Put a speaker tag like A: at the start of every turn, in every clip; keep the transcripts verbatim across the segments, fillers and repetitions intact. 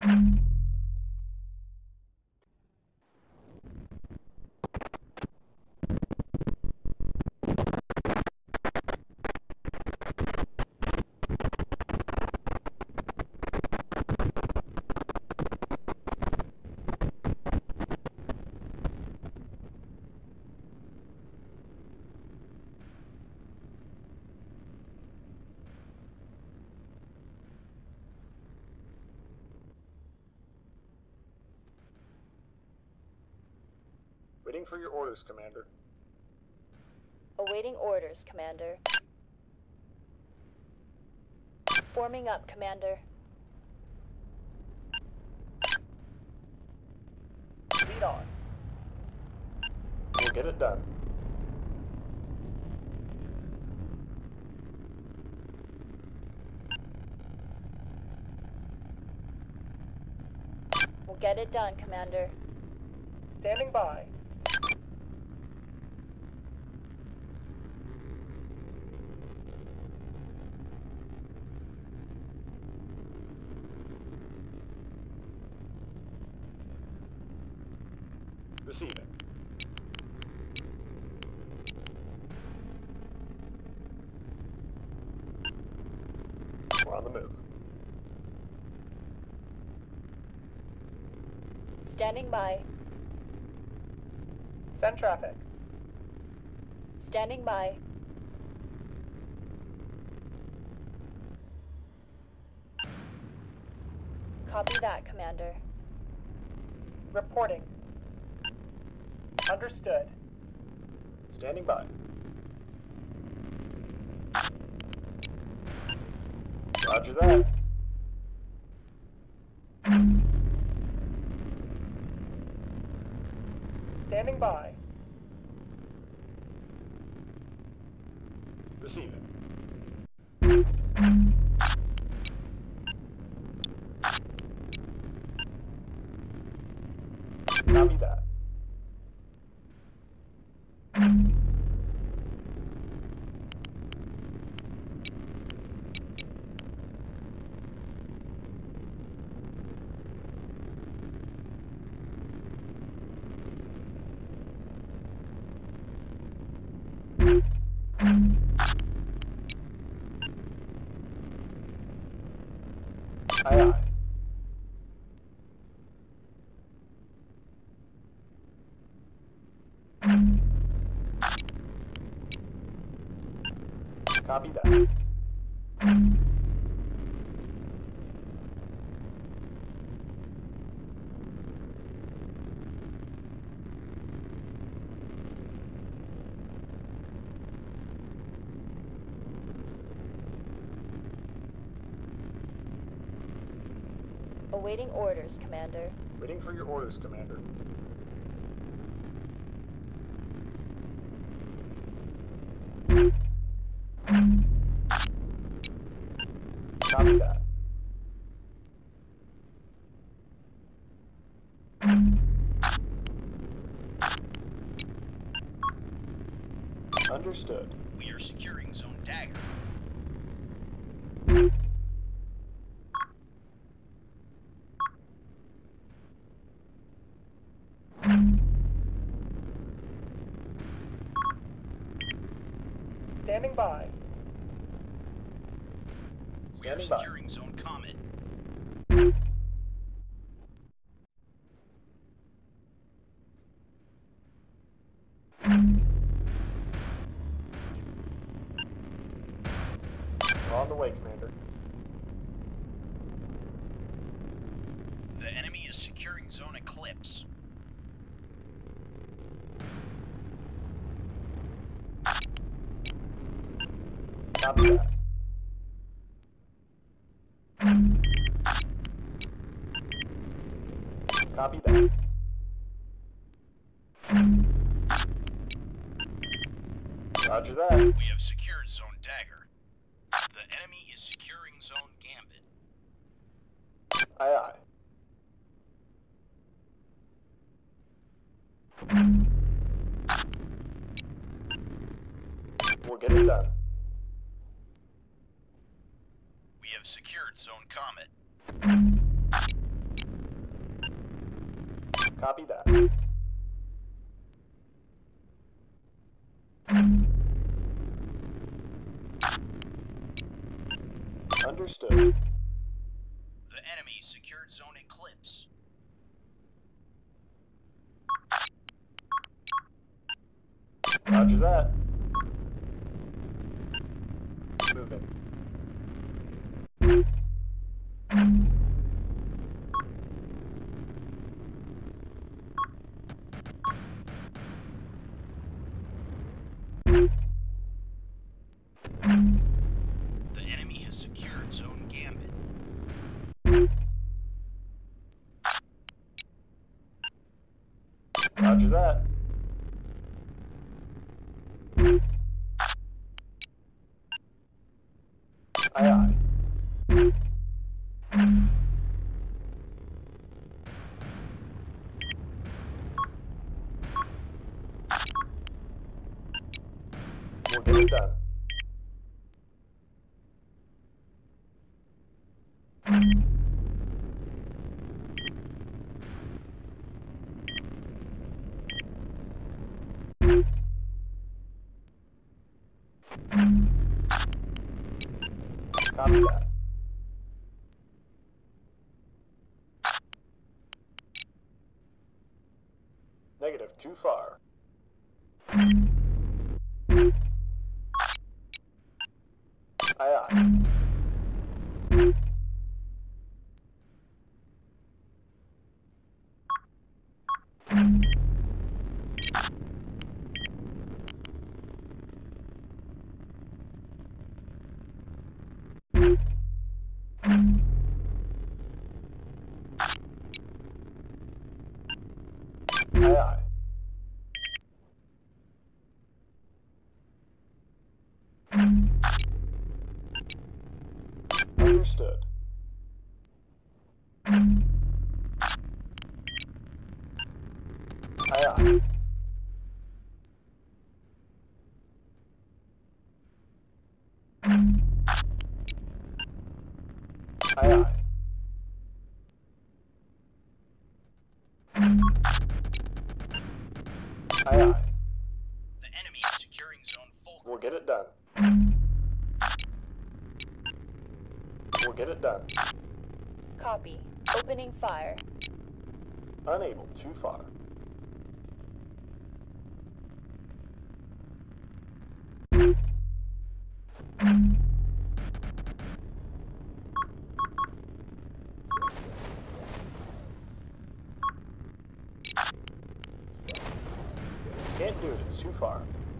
A: Waiting for your orders, Commander.
B: Awaiting orders, Commander. Forming up, Commander.
C: Lead on.
A: We'll get it done.
B: We'll get it done, Commander.
C: Standing by.
A: Receiving. We're on the move.
B: Standing by.
C: Send traffic.
B: Standing by. Copy that, Commander.
C: Reporting. Understood.
A: Standing by. Roger that.
C: Standing by.
A: Receiving. Copy that. Aye, aye. Copy that.
B: Awaiting orders, Commander.
A: Waiting for your orders, Commander. Copy that. Understood.
D: We are securing Zone Dagger.
C: Standing by.
D: We are
A: Standing by.
D: securing Zone Comet.
A: We're on the way, Commander.
D: The enemy is securing Zone Eclipse.
A: Copy that. Copy that. Roger that.
D: We have secured Zone Dagger. The enemy is securing Zone Gambit.
A: Aye, aye. We'll get it done.
D: We have secured Zone Comet.
A: Copy that. Understood.
D: The enemy secured Zone Eclipse.
A: Roger that. Moving.
D: The enemy has secured Zone Gambit.
A: Roger that. Aye, aye. We'll get it done. Copy that. Negative, too far. Aye, aye. Aye, aye. Understood. Aye, aye. Aye, aye. Aye, aye.
D: The enemy is securing Zone Fulcrum.
A: We'll get it done. We'll get it done.
B: Copy. Opening fire.
A: Unable, too far. Can't do it, it's too far.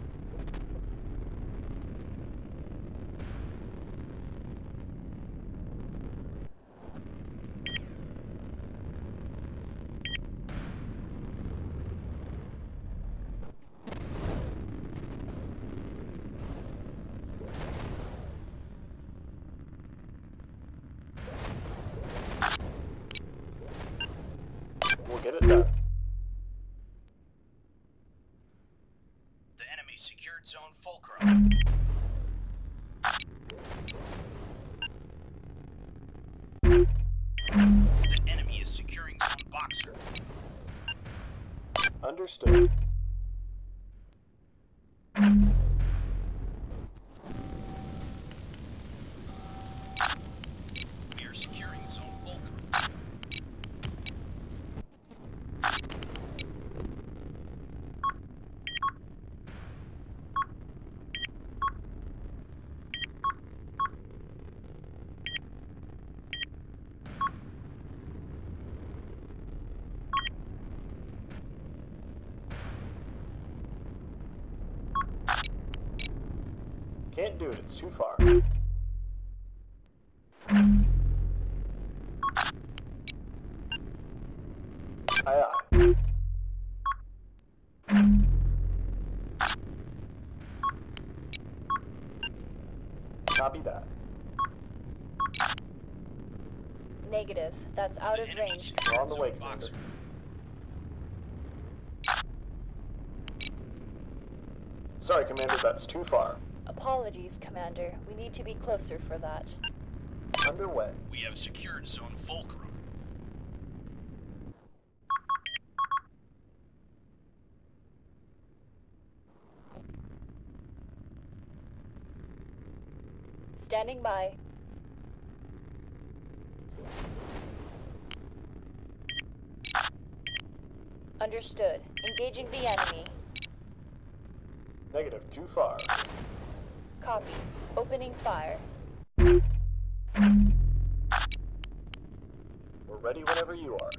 A: We'll get it done.
D: The enemy secured Zone Fulcrum. The enemy is securing Zone Boxer.
A: Understood.
D: We are securing Zone Fulcrum.
A: Can't do it, it's too far. Aye, aye. Copy that.
B: Negative. That's out of
D: The enemy
B: range.
D: secured
A: We're on the way,
D: Zone
A: Commander.
D: Boxer.
A: Sorry, Commander, that's too far.
B: Apologies, Commander. We need to be closer for that.
A: Underway.
D: We have secured Zone Fulcrum.
B: Standing by. Understood. Engaging the enemy.
A: Negative, too far.
B: Copy. Opening fire.
A: We're ready whenever you are.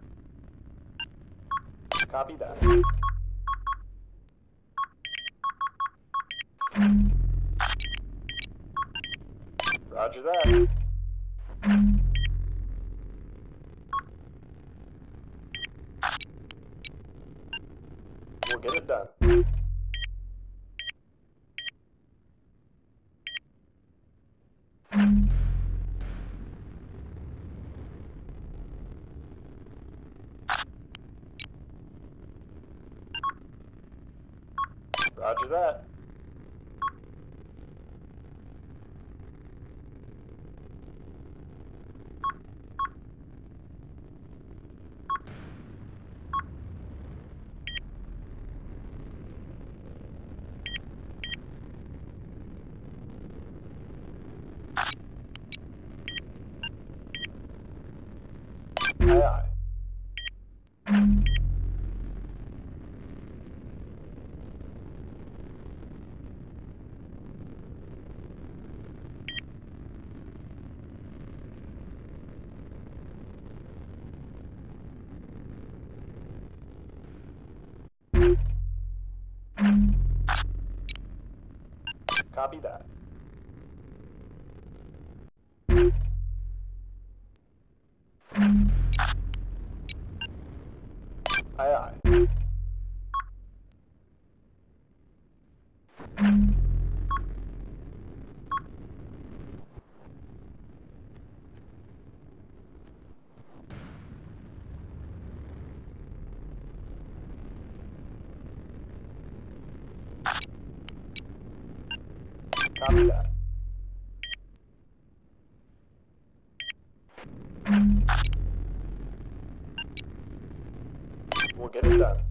A: Copy that. Roger that. We'll get it done. Roger that. Aye, aye. Copy that. Aye, aye. Copy that. We'll get it done.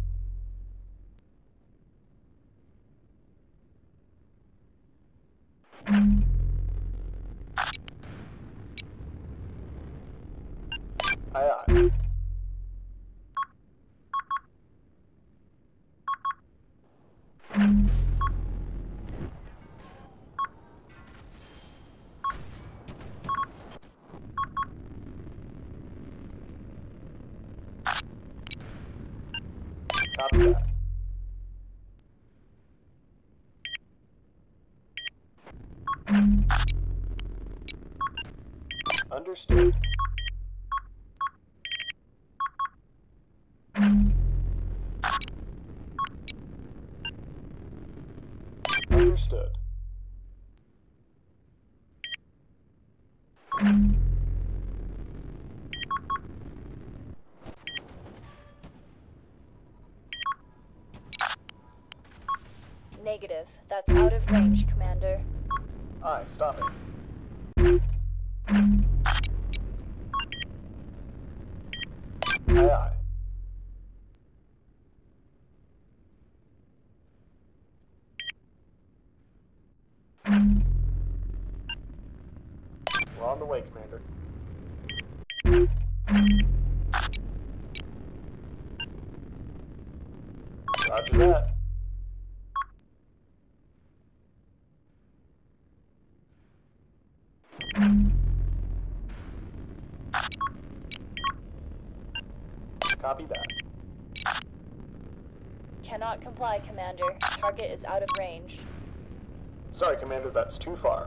A: Aye, aye. Copy that. Understood. Understood.
B: Negative. That's out of range, Commander.
A: Aye, stop it. Aye, aye. We're on the way, Commander. Roger that. Copy that.
B: Cannot comply, Commander. Target is out of range.
A: Sorry, Commander, that's too far.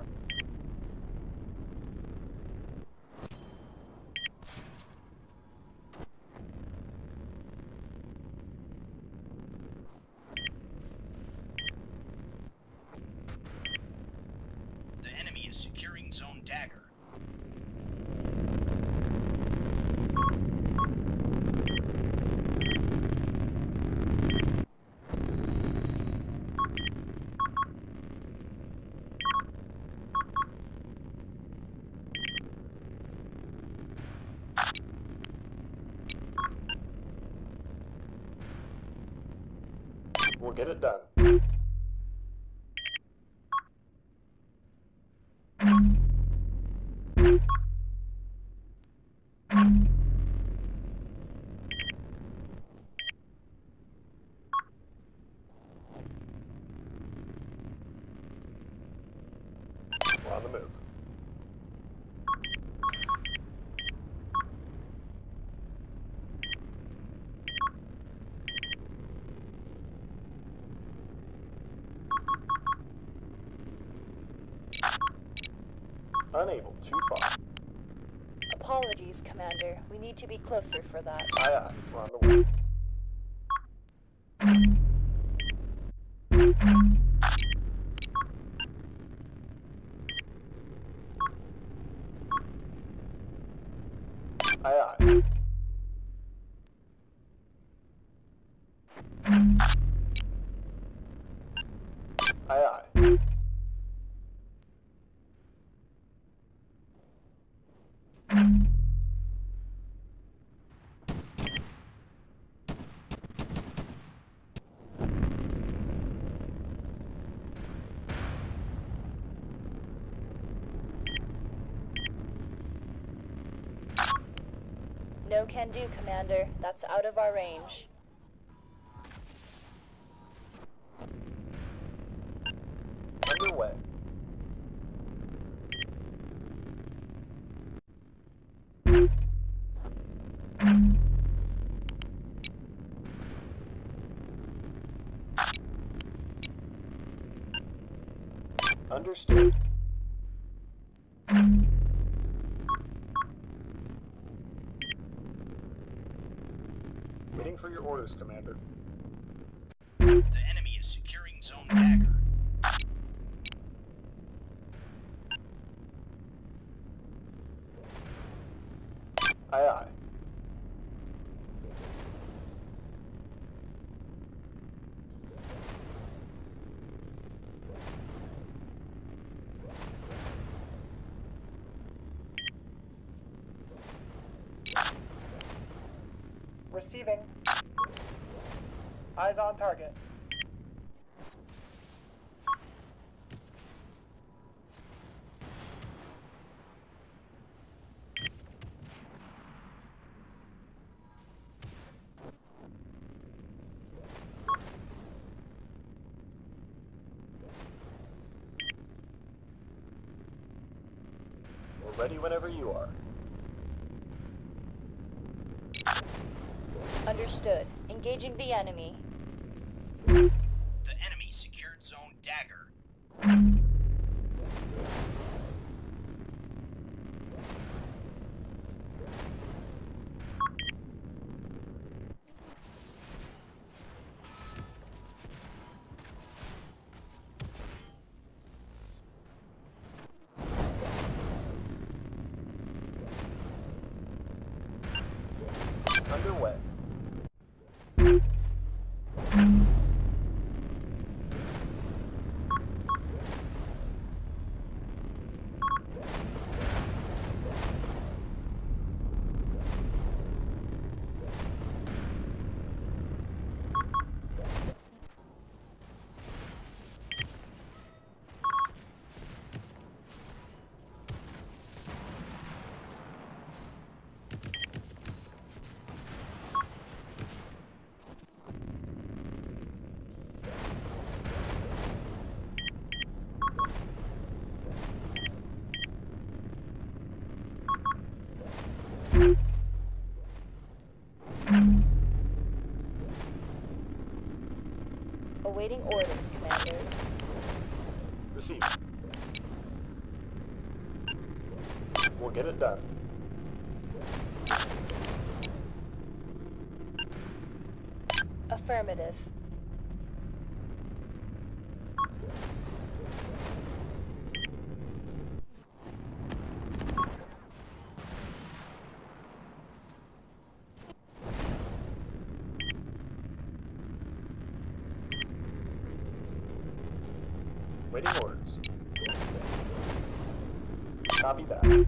D: The enemy is securing Zone Dagger.
A: We'll get it done. unable. Too far.
B: Apologies, Commander. We need to be closer for that.
A: Aye, aye. We're on the way. Aye, aye. Aye, aye.
B: No can do, Commander. That's out of our range.
A: Underway. Understood. Waiting for your orders, Commander.
D: The enemy is securing Zone Dagger.
A: Aye, aye.
C: Receiving. Eyes on target.
A: We're ready whenever you are.
B: Understood. Engaging the enemy.
D: The enemy secured Zone Dagger.
A: Underway.
B: Awaiting orders, Commander.
A: Receive. We'll get it done.
B: Affirmative.
A: Waiting orders. Copy that.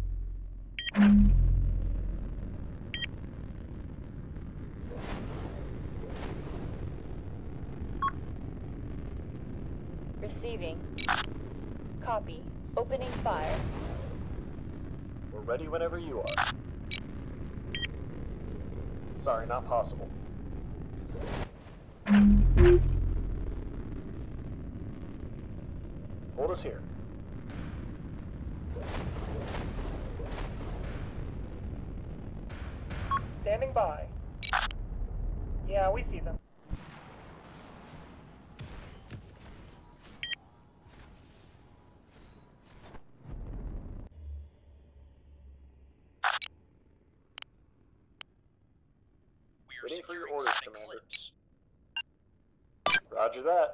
B: Receiving. Copy. Opening fire.
A: We're ready whenever you are. Sorry, not possible. Hold us here.
C: Standing by. Yeah, we see them.
D: are
A: Waiting for your
D: securing
A: orders,
D: zone
A: Commander.
D: Eclipse.
A: Roger that.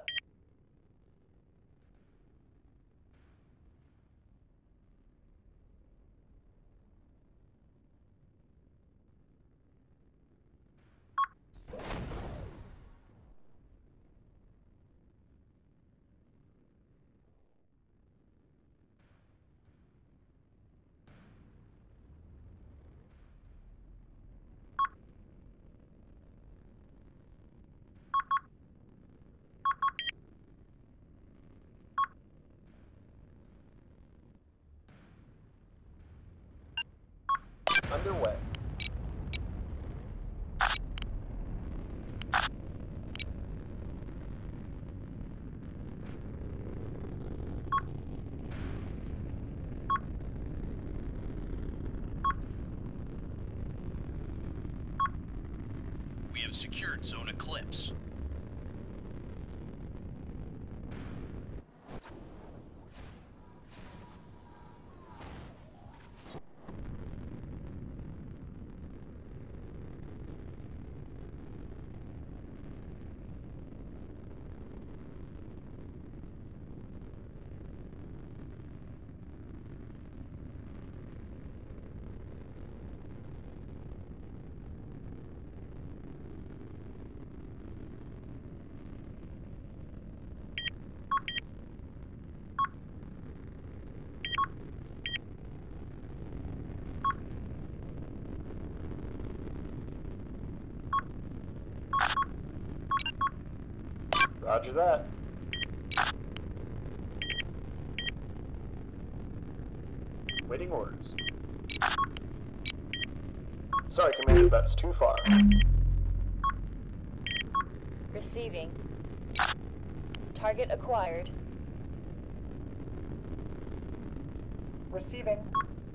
A: Underway.
D: We have secured zone Eclipse.
A: Roger that. Waiting orders. Sorry, Commander, that's too far.
B: Receiving. Target acquired.
C: Receiving.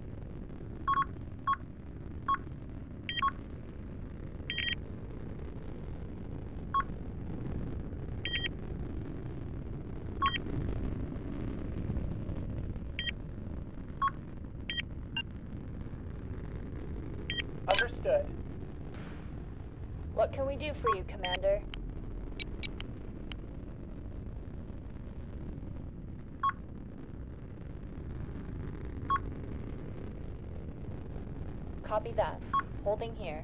C: Understood.
B: What can we do for you, Commander? Copy that. Holding here.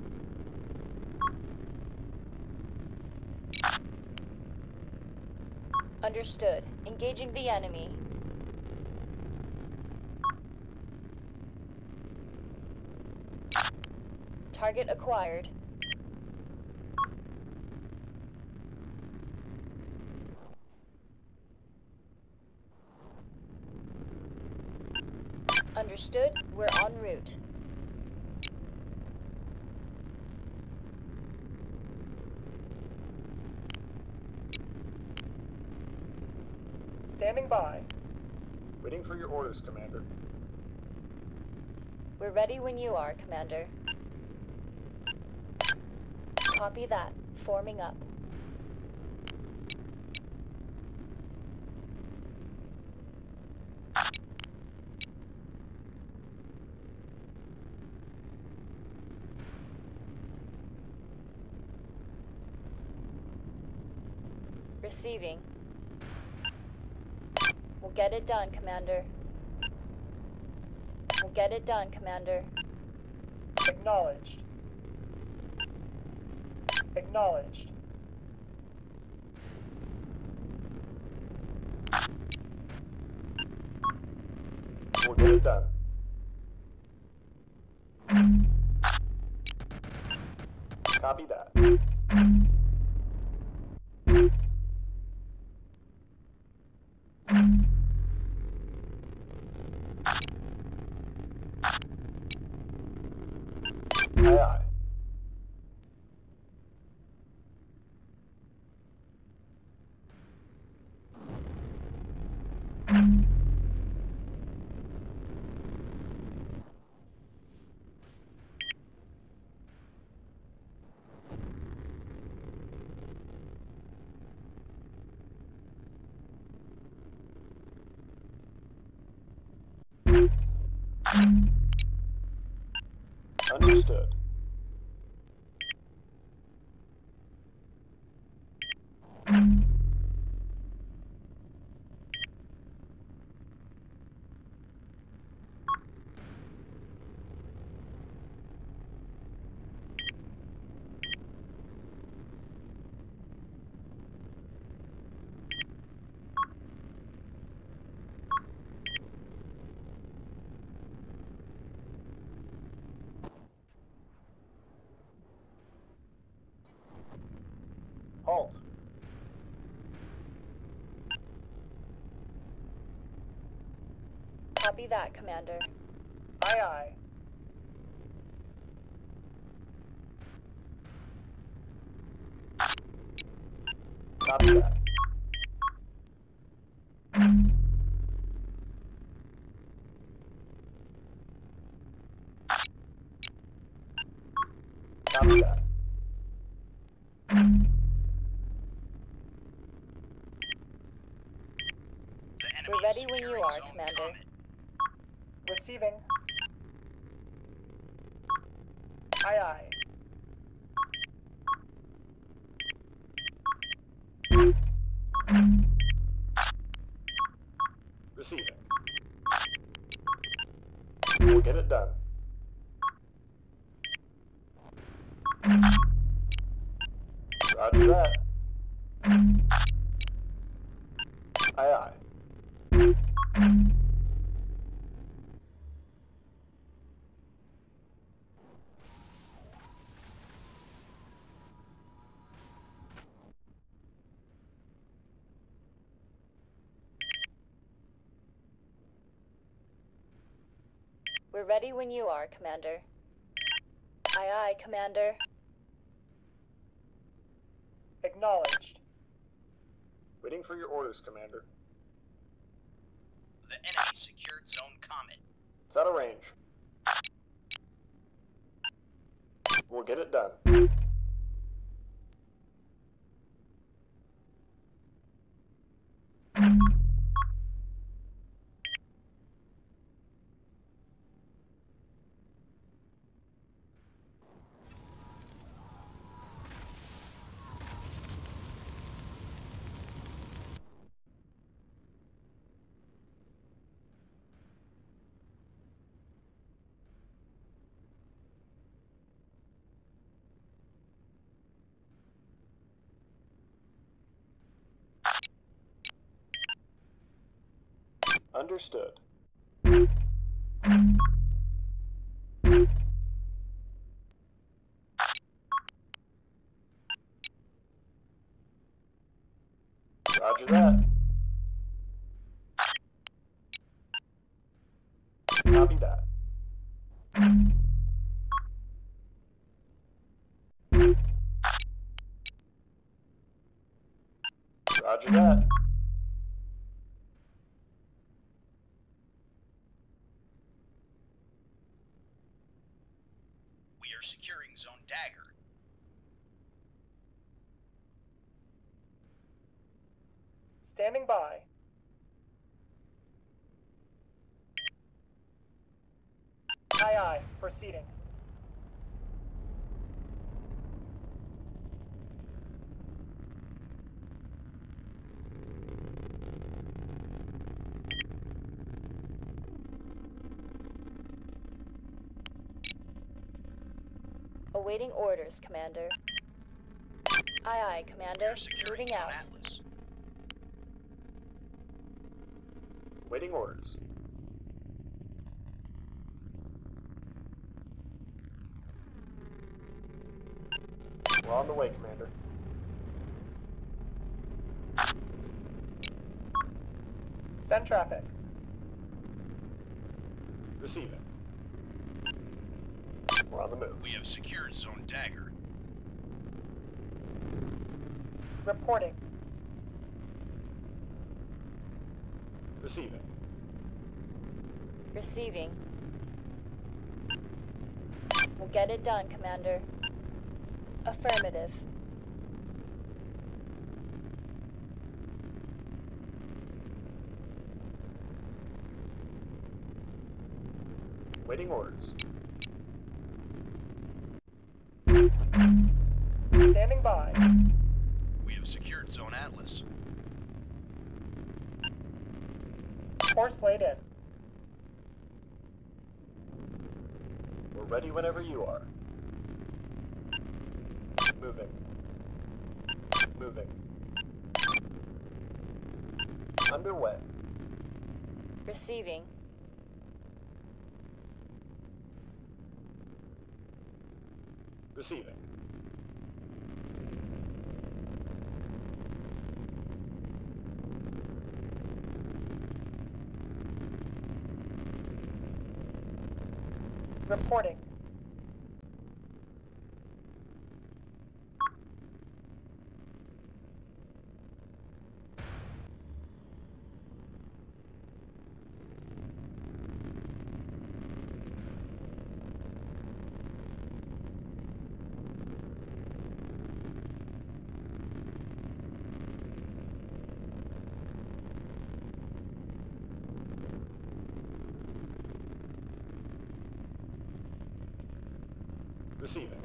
B: Understood. Engaging the enemy. Target acquired. Understood. We're en route.
C: Standing by.
A: Waiting for your orders, Commander.
B: We're ready when you are, Commander. Copy that. Forming up. Receiving. We'll get it done, Commander. We'll get it done, Commander.
C: Acknowledged. Acknowledged.
A: We'll get it done. Copy that. Aye, aye. Understood. Halt.
B: Copy that, Commander.
C: Aye, aye.
A: Copy that. Copy that.
D: The enemy
B: We're
D: is
B: ready when you
D: securing
B: are,
D: zone
B: Commander.
D: Comet.
C: Receiving. Aye, aye.
A: Receiving. We'll get it done. Roger that. Aye, aye.
B: We're ready when you are, Commander. Aye, aye, Commander.
C: Acknowledged.
A: Waiting for your orders, Commander.
D: The enemy secured zone Comet.
A: It's out of range. We'll get it done. Understood. Roger that. Copy that. Roger that.
D: We are securing zone Dagger.
C: Standing by. Aye, aye. Proceeding.
B: Awaiting orders, Commander. Aye, aye,
D: We
B: Commander.
D: are securing
B: Moving
D: zone
B: out.
D: Atlas.
A: Waiting orders. We're on the way, Commander.
C: Send traffic.
A: Receiving. We're on the move.
D: We have secured zone Dagger.
C: Reporting.
A: Receiving.
B: Receiving. We'll get it done, Commander. Affirmative.
A: Waiting orders.
C: Standing by.
D: We have secured zone Atlas.
C: Force laid in.
A: We're ready whenever you are. Moving. Moving. Underway.
B: Receiving.
A: Receiving.
C: Reporting.
A: Receiving.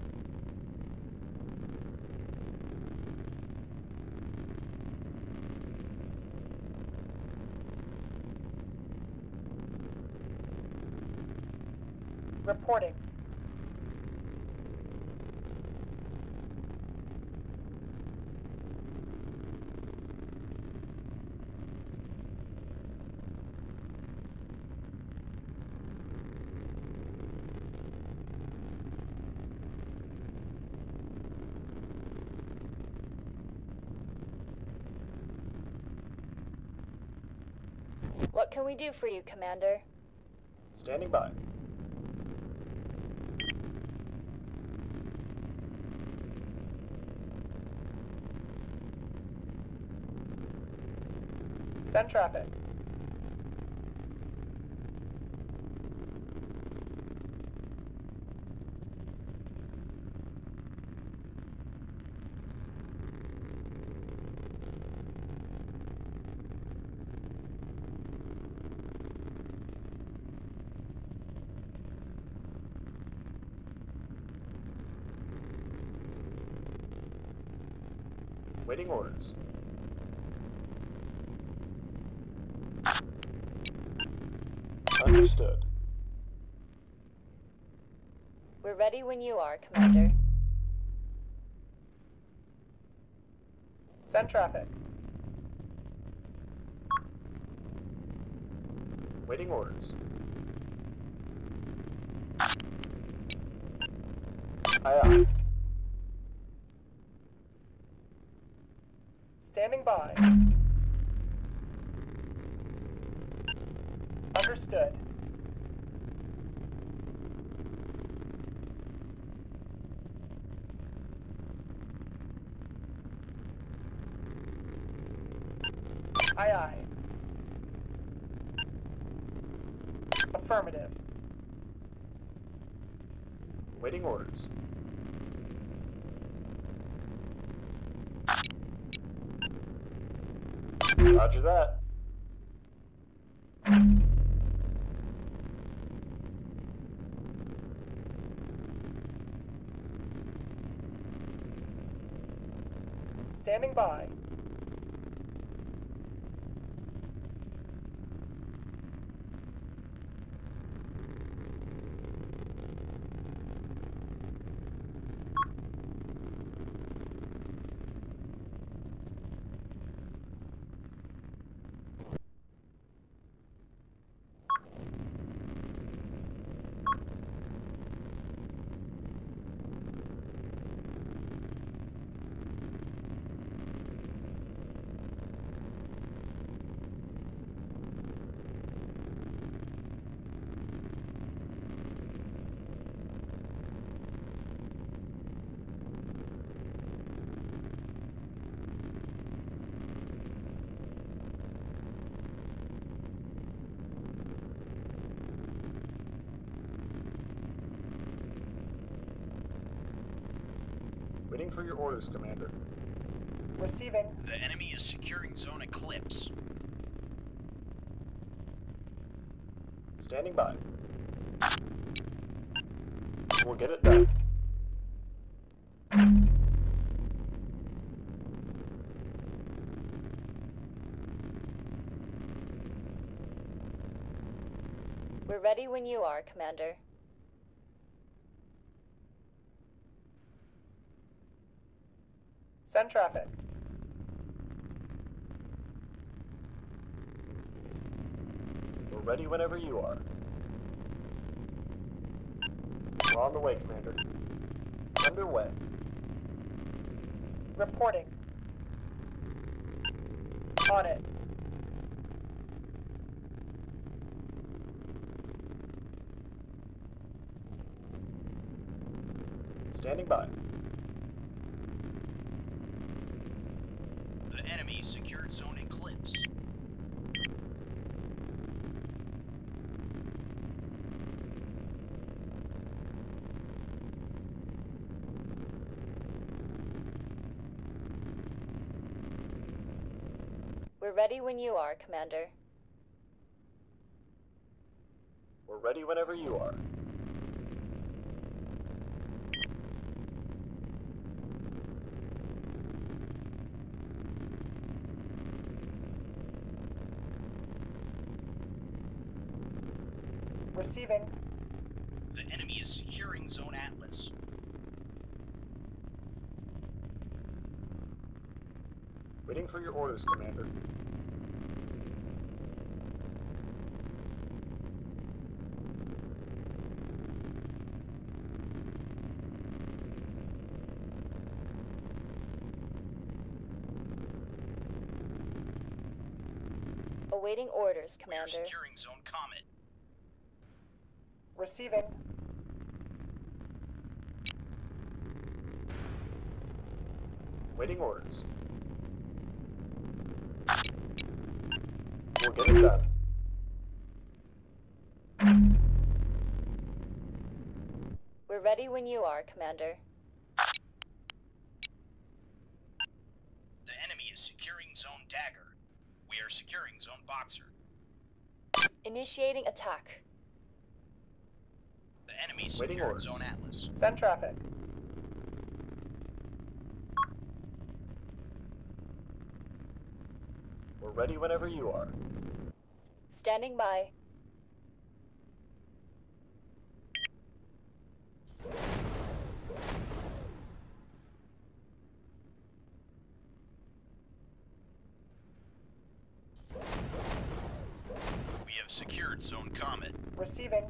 C: Reporting.
B: What can we do for you, Commander?
A: Standing by.
C: Send traffic.
A: Waiting orders. Understood.
B: We're ready when you are, Commander.
C: Send traffic.
A: Waiting orders. Aye, aye.
C: Standing by. Understood. Aye, aye. Affirmative.
A: Waiting orders. Roger that.
C: Standing by.
A: Waiting for your orders, Commander.
C: Receiving.
D: The enemy is securing Zone Eclipse.
A: Standing by. We'll get it done.
B: We're ready when you are, Commander.
C: Send traffic.
A: We're ready whenever you are. We're on the way, Commander. Underway.
C: Reporting. On it.
A: Standing by.
D: The enemy secured zone Eclipse.
B: We're ready when you are, Commander.
A: We're ready whenever you are.
C: Receiving.
D: The enemy is securing zone Atlas.
A: Waiting for your orders, Commander.
B: Awaiting orders,
D: We are
B: Commander.
D: securing zone Comet.
C: Receiving.
A: Waiting orders. We'll get it done.
B: We're ready when you are, Commander.
D: The enemy is securing zone Dagger. We are securing zone Boxer.
B: Initiating attack.
D: The enemy
A: Waiting
D: secured
A: orders.
D: zone Atlas.
C: Send traffic.
A: We're ready whenever you are.
B: Standing by.
D: We have secured zone Comet.
C: Receiving.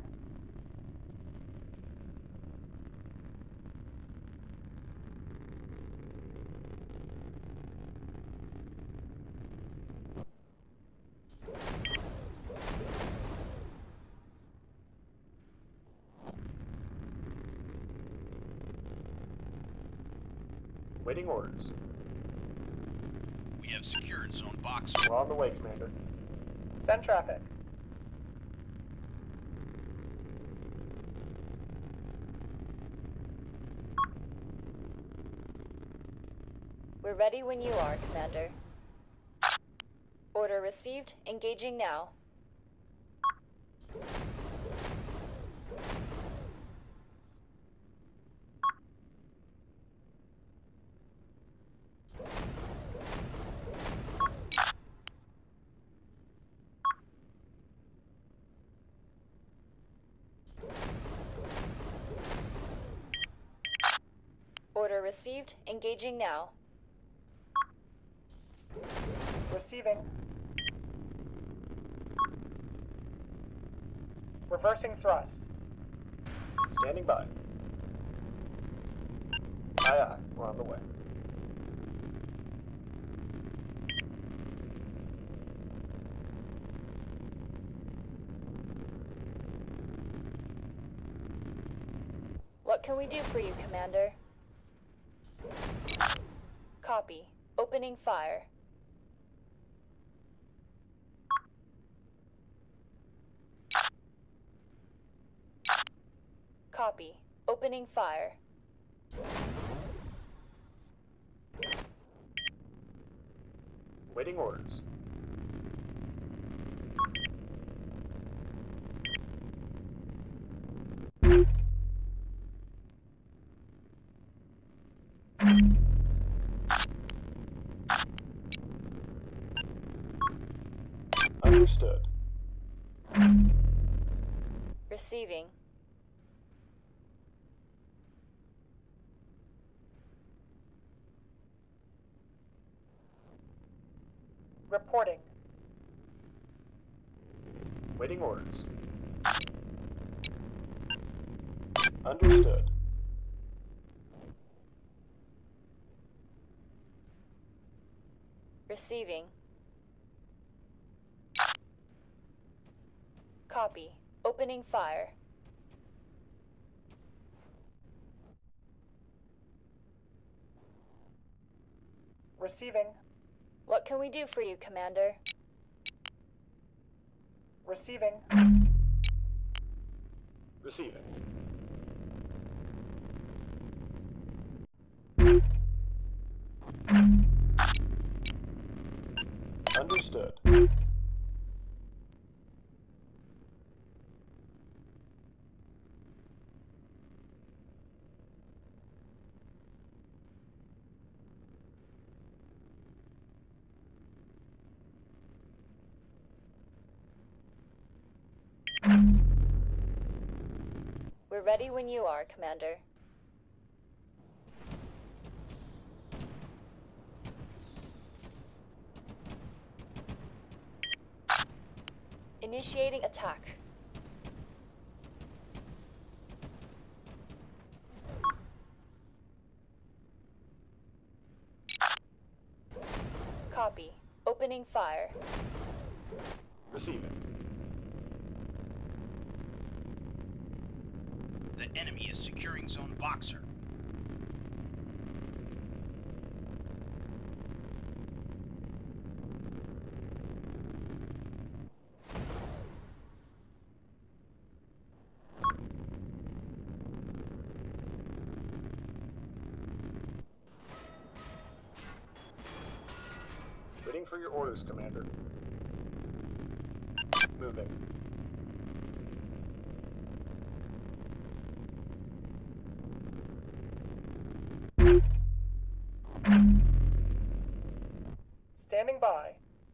A: Waiting orders.
D: We have secured zone Boxer.
A: We're on the way, Commander.
C: Send traffic.
B: We're ready when you are, Commander. Order received. Engaging now. Order received. Engaging now.
C: Receiving. Reversing thrust.
A: Standing by. Aye, aye. We're on the way.
B: What can we do for you, Commander? Copy. Opening fire. Copy. Opening fire.
A: Waiting orders. Understood.
B: Receiving.
C: Reporting.
A: Waiting orders. Understood.
B: Receiving. Copy. Opening fire.
C: Receiving.
B: What can we do for you, Commander?
C: Receiving.
A: Receiving. Understood.
B: We're ready when you are, Commander. Initiating attack. Copy. Opening fire.
A: Receiving.
D: The enemy is securing Zone Boxer.
A: Waiting for your orders, Commander. Moving.
C: Standing by.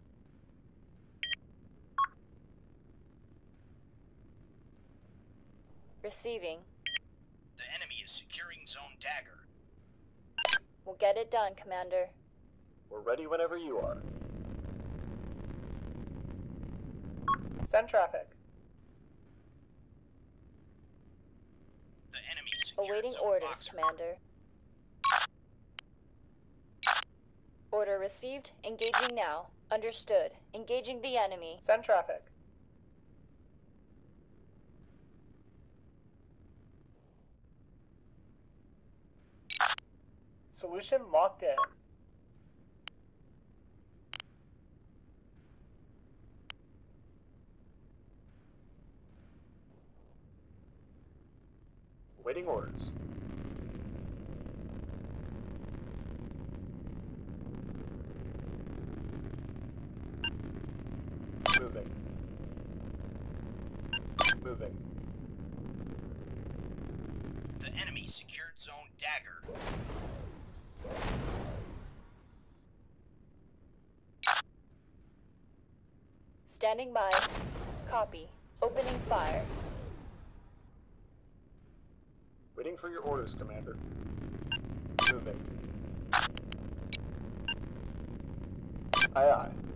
B: Receiving.
D: The enemy is securing Zone Dagger.
B: We'll get it done, Commander.
A: We're ready whenever you are.
C: Send traffic.
D: The enemy secured
B: Awaiting
D: Zone
B: orders,
D: Boxer.
B: Commander. Order received. Engaging now. Understood. Engaging the enemy.
C: Send traffic. Solution locked in.
A: Waiting orders. Moving. Moving.
D: The enemy secured Zone Dagger.
B: Standing by. Copy. Opening fire.
A: Waiting for your orders, Commander. Moving. Aye aye.